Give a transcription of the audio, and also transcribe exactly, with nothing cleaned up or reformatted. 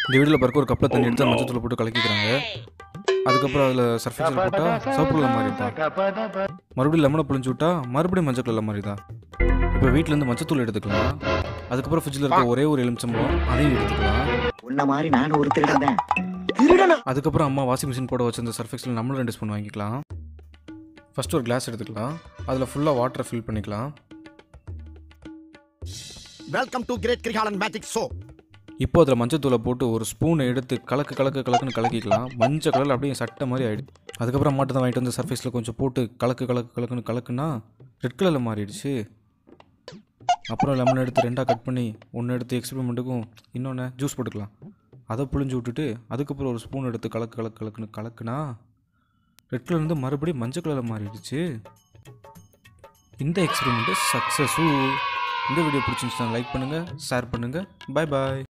இந்த வீடியோவில் பிறகு ஒரு கப்பில் தண்ணி எடுத்து மஞ்சள் தூள் போட்டு கலக்கிக்கிறாங்க. அதுக்கப்புறம் அதில் சர்ஃப் எக்ஸல் போட்டால் சிவப்பு கலர் மாதிரி தான். மறுபடியும் லெமனை புழிஞ்சு விட்டா மறுபடியும் மஞ்சள் கலர் மாதிரி தான். இப்போ வீட்டிலேருந்து மஞ்சள் தூள் எடுத்துக்கலாம். அதுக்கப்புறம் ஃப்ரிட்ஜில் இருக்க ஒரே ஒரு எலுமிச்சம்பழம் அதையும் எடுத்துக்கலாம். உன்ன மாதிரி நான் ஒரு திருடன். அதுக்கப்புறம் அம்மா வாஷிங் மிஷின் போட வச்சிருந்த சர்ஃப் எக்ஸல் நம்மளும் ரெண்டு ஸ்பூன் வாங்கிக்கலாம். ஃபஸ்ட்டு ஒரு கிளாஸ் எடுத்துக்கலாம். அதில் ஃபுல்லாக வாட்டரை ஃபில் பண்ணிக்கலாம். Welcome to Great Krikalan magic show. இப்போ அதில் மஞ்சள் தூளை போட்டு ஒரு ஸ்பூனை எடுத்து கலக்கு கலக்கு கலக்குன்னு கலக்கிக்கலாம். மஞ்சள் கலர் அப்படியே சட்டை மாதிரி ஆகிடுது. அதுக்கப்புறம் அம்மாட்ட தான் வாங்கிட்டு வந்து சர்ஃபேஸில் கொஞ்சம் போட்டு கலக்கு கலக்கு கலக்குன்னு கலக்குன்னா ரெட் கலரில் மாறிடுச்சு. அப்புறம் லெமன் எடுத்து ரெண்டாக கட் பண்ணி ஒன்று எடுத்து எக்ஸ்பெரிமெண்ட்டுக்கும் இன்னொன்று ஜூஸ் போட்டுக்கலாம். அதை புழிஞ்சு விட்டுட்டு அதுக்கப்புறம் ஒரு ஸ்பூன் எடுத்து கலக்கு கலக்கு கலக்குன்னு கலக்குனா ரெட் கலர்லேருந்து மறுபடியும் மஞ்சள் கலரில் மாறிடுச்சு. இந்த எக்ஸ்பெரிமெண்ட்டு சக்ஸஸு. இந்த வீடியோ பிடிச்சிருந்துச்சுன்னா லைக் பண்ணுங்கள், ஷேர் பண்ணுங்கள். பாய் பாய்.